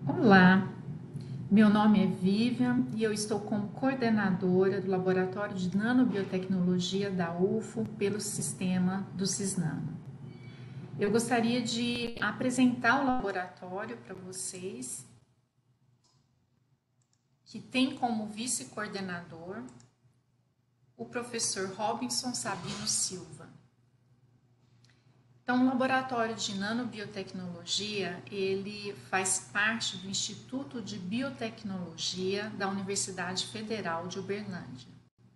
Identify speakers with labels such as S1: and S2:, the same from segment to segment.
S1: Olá, meu nome é Vivian e eu estou como coordenadora do Laboratório de Nanobiotecnologia da UFO pelo sistema do Cisnano. Eu gostaria de apresentar o laboratório para vocês, que tem como vice-coordenador o professor Robinson Sabino Silva. Então, o Laboratório de Nanobiotecnologia, ele faz parte do Instituto de Biotecnologia da Universidade Federal de Uberlândia.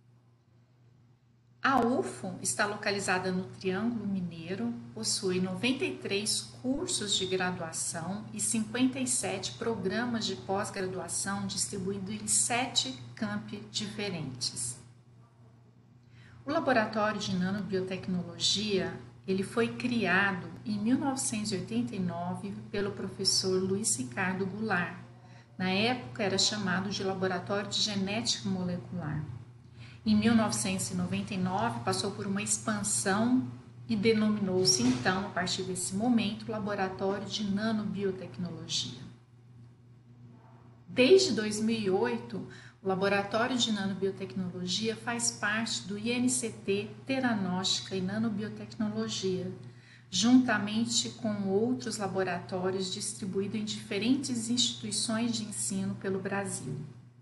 S1: A UFO está localizada no Triângulo Mineiro, possui 93 cursos de graduação e 57 programas de pós-graduação distribuídos em 7 campi diferentes. O Laboratório de Nanobiotecnologia ele foi criado em 1989 pelo professor Luiz Ricardo Goulart. Na época era chamado de Laboratório de Genética Molecular. Em 1999 passou por uma expansão e denominou-se então, a partir desse momento, Laboratório de Nanobiotecnologia. Desde 2008, o Laboratório de Nanobiotecnologia faz parte do INCT Teranóstica e Nanobiotecnologia, juntamente com outros laboratórios distribuídos em diferentes instituições de ensino pelo Brasil.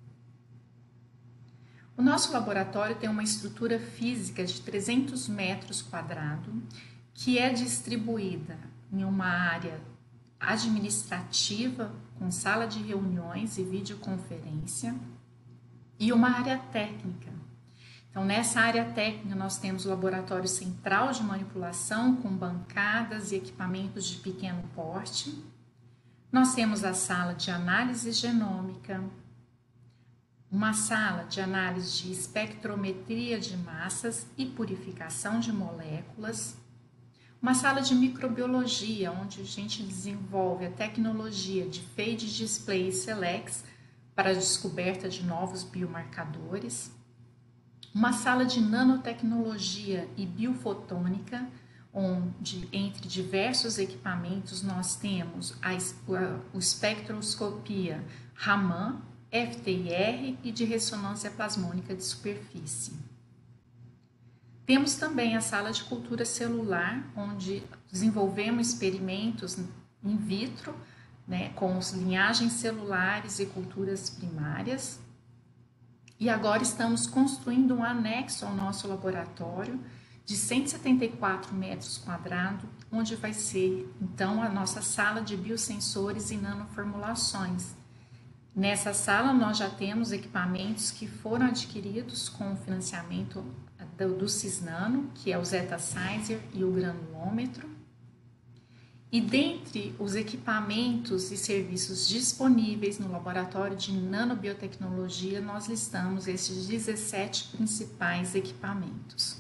S1: O nosso laboratório tem uma estrutura física de 300 metros quadrados, que é distribuída em uma área administrativa, com sala de reuniões e videoconferência, e uma área técnica. Então, nessa área técnica, nós temos o laboratório central de manipulação, com bancadas e equipamentos de pequeno porte. Nós temos a sala de análise genômica, uma sala de análise de espectrometria de massas e purificação de moléculas, uma sala de microbiologia, onde a gente desenvolve a tecnologia de Phage Display Selects para a descoberta de novos biomarcadores, uma sala de nanotecnologia e biofotônica, onde entre diversos equipamentos nós temos a espectroscopia Raman, FTIR e de ressonância plasmônica de superfície. Temos também a sala de cultura celular, onde desenvolvemos experimentos in vitro, com linhagens celulares e culturas primárias. E agora estamos construindo um anexo ao nosso laboratório de 174 metros quadrados, onde vai ser então a nossa sala de biosensores e nanoformulações. Nessa sala nós já temos equipamentos que foram adquiridos com o financiamento do Cisnano, que é o Zetasizer e o granulômetro. E dentre os equipamentos e serviços disponíveis no Laboratório de Nanobiotecnologia, nós listamos esses 17 principais equipamentos.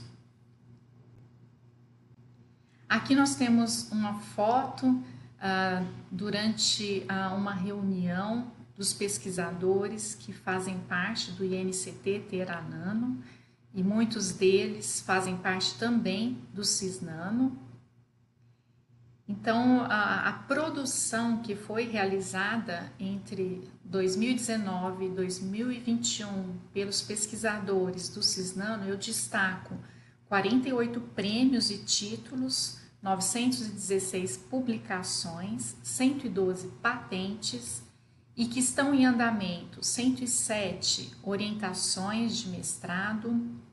S1: Aqui nós temos uma foto durante uma reunião dos pesquisadores que fazem parte do INCT Teranano, e muitos deles fazem parte também do Cisnano. Então, a produção que foi realizada entre 2019 e 2021 pelos pesquisadores do Cisnano, eu destaco 48 prêmios e títulos, 916 publicações, 112 patentes, e que estão em andamento 107 orientações de mestrado,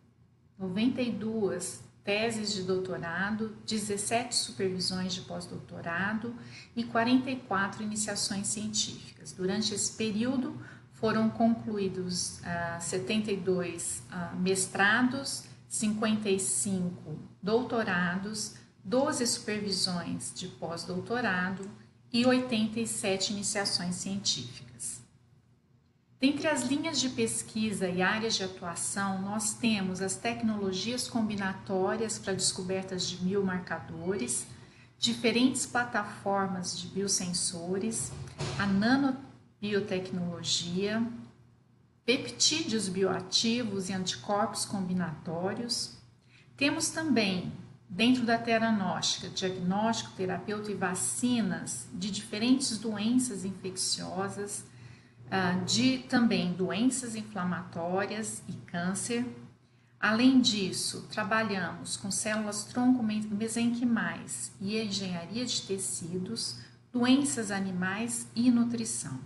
S1: 92 teses de doutorado, 17 supervisões de pós-doutorado e 44 iniciações científicas. Durante esse período foram concluídos 72 mestrados, 55 doutorados, 12 supervisões de pós-doutorado e 87 iniciações científicas. Dentre as linhas de pesquisa e áreas de atuação, nós temos as tecnologias combinatórias para descobertas de biomarcadores, diferentes plataformas de biosensores, a nanobiotecnologia, peptídeos bioativos e anticorpos combinatórios. Temos também dentro da teranóstica, diagnóstico, terapeuta e vacinas de diferentes doenças infecciosas, de também doenças inflamatórias e câncer. Além disso, trabalhamos com células tronco mesenquimais e engenharia de tecidos, doenças animais e nutrição.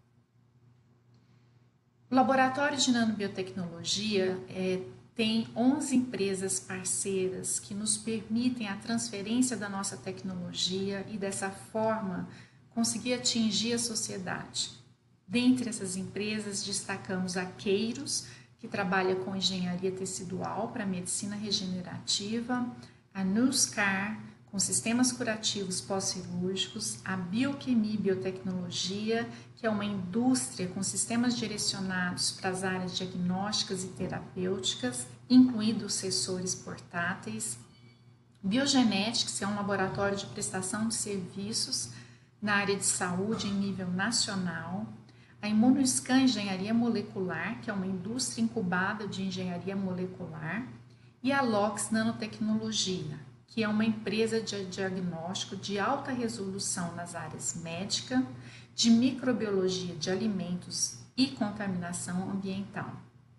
S1: O Laboratório de Nanobiotecnologia tem 11 empresas parceiras que nos permitem a transferência da nossa tecnologia e dessa forma conseguir atingir a sociedade. Dentre essas empresas destacamos a Queiros, que trabalha com engenharia tecidual para medicina regenerativa, a Nuscar, com sistemas curativos pós-cirúrgicos, a Bioquímica Biotecnologia, que é uma indústria com sistemas direcionados para as áreas diagnósticas e terapêuticas, incluindo os sensores portáteis, Biogenetics, que é um laboratório de prestação de serviços na área de saúde em nível nacional, a Imunoscan Engenharia Molecular, que é uma indústria incubada de engenharia molecular, e a LOX Nanotecnologia, que é uma empresa de diagnóstico de alta resolução nas áreas médica, de microbiologia de alimentos e contaminação ambiental.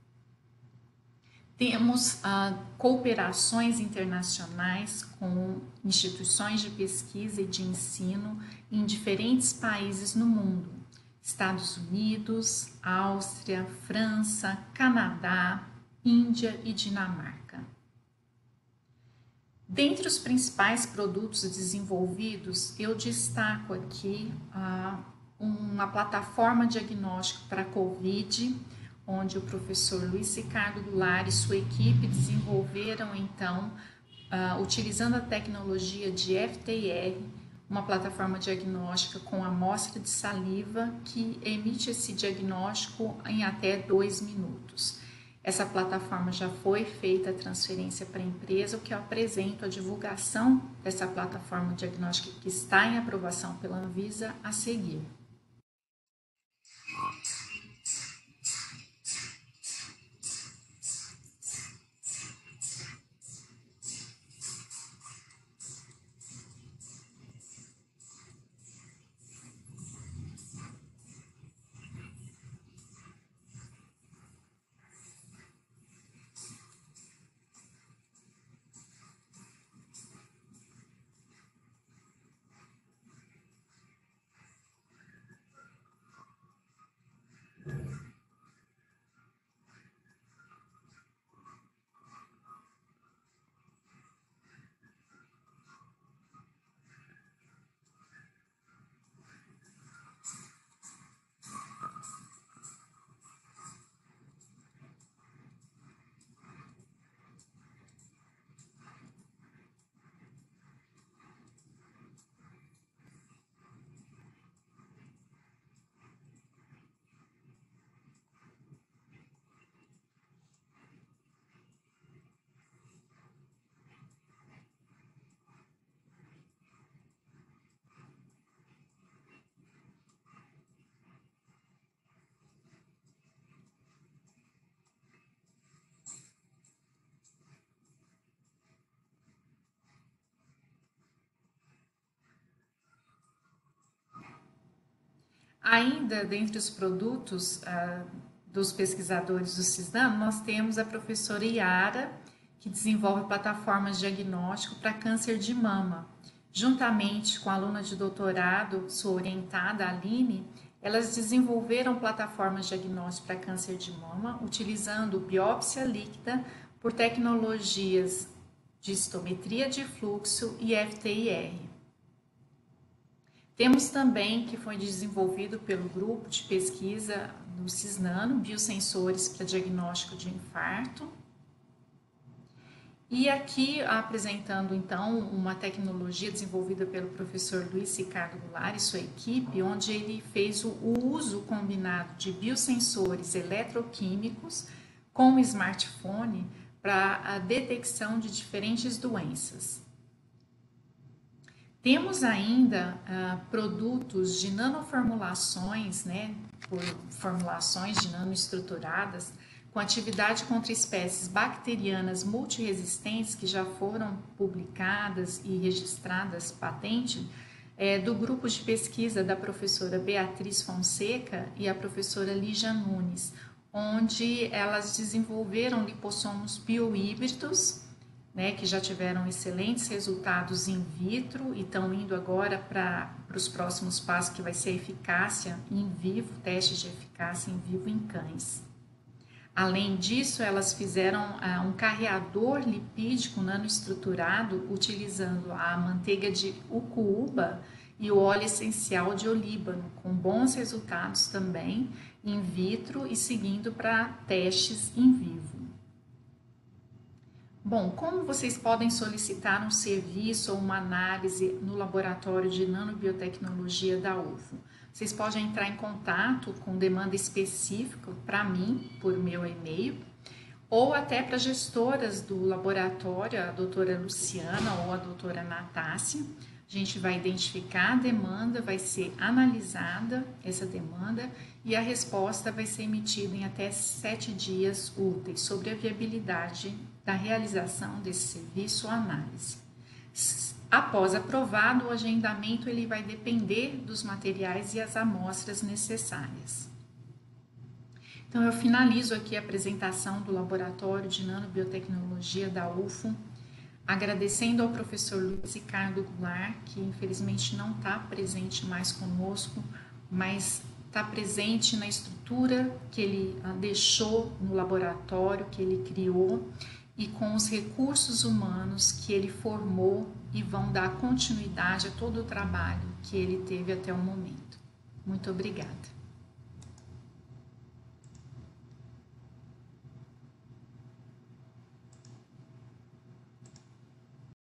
S1: Temos cooperações internacionais com instituições de pesquisa e de ensino em diferentes países no mundo. Estados Unidos, Áustria, França, Canadá, Índia e Dinamarca. Dentre os principais produtos desenvolvidos, eu destaco aqui uma plataforma diagnóstica para a COVID, onde o professor Luiz Ricardo Goulart e sua equipe desenvolveram, então, utilizando a tecnologia de FTIR, uma plataforma diagnóstica com amostra de saliva que emite esse diagnóstico em até 2 minutos. Essa plataforma já foi feita a transferência para a empresa, o que eu apresento a divulgação dessa plataforma diagnóstica que está em aprovação pela Anvisa a seguir. Ainda dentre os produtos dos pesquisadores do Cisnano, nós temos a professora Yara, que desenvolve plataformas de diagnóstico para câncer de mama. Juntamente com a aluna de doutorado, sua orientada, Aline, elas desenvolveram plataformas de diagnóstico para câncer de mama, utilizando biópsia líquida por tecnologias de histometria de fluxo e FTIR. Temos também, que foi desenvolvido pelo grupo de pesquisa do Cisnano, biosensores para diagnóstico de infarto. E aqui apresentando então uma tecnologia desenvolvida pelo professor Luiz Ricardo Goulart e sua equipe, onde ele fez o uso combinado de biosensores eletroquímicos com o smartphone para a detecção de diferentes doenças. Temos ainda produtos de nanoformulações, por formulações de nanoestruturadas, com atividade contra espécies bacterianas multiresistentes que já foram publicadas e registradas patente, do grupo de pesquisa da professora Beatriz Fonseca e a professora Lígia Nunes, onde elas desenvolveram lipossomos biohíbridos, né, que já tiveram excelentes resultados in vitro e estão indo agora para os próximos passos, que vai ser a eficácia em vivo, testes de eficácia em vivo em cães. Além disso, elas fizeram um carreador lipídico nanoestruturado utilizando a manteiga de ucuúba e o óleo essencial de olíbano, com bons resultados também in vitro e seguindo para testes em vivo. Bom, como vocês podem solicitar um serviço ou uma análise no laboratório de nanobiotecnologia da UFO? Vocês podem entrar em contato com demanda específica para mim, por meu e-mail, ou até para gestoras do laboratório, a doutora Luciana ou a doutora Natácia. A gente vai identificar a demanda, vai ser analisada essa demanda e a resposta vai ser emitida em até 7 dias úteis sobre a viabilidade da realização desse serviço ou análise. Após aprovado, o agendamento ele vai depender dos materiais e as amostras necessárias. Então, eu finalizo aqui a apresentação do Laboratório de Nanobiotecnologia da UFO, agradecendo ao professor Luiz Ricardo Goulart, que infelizmente não está presente mais conosco, mas está presente na estrutura que ele deixou no laboratório, que ele criou, e com os recursos humanos que ele formou e vão dar continuidade a todo o trabalho que ele teve até o momento. Muito obrigada.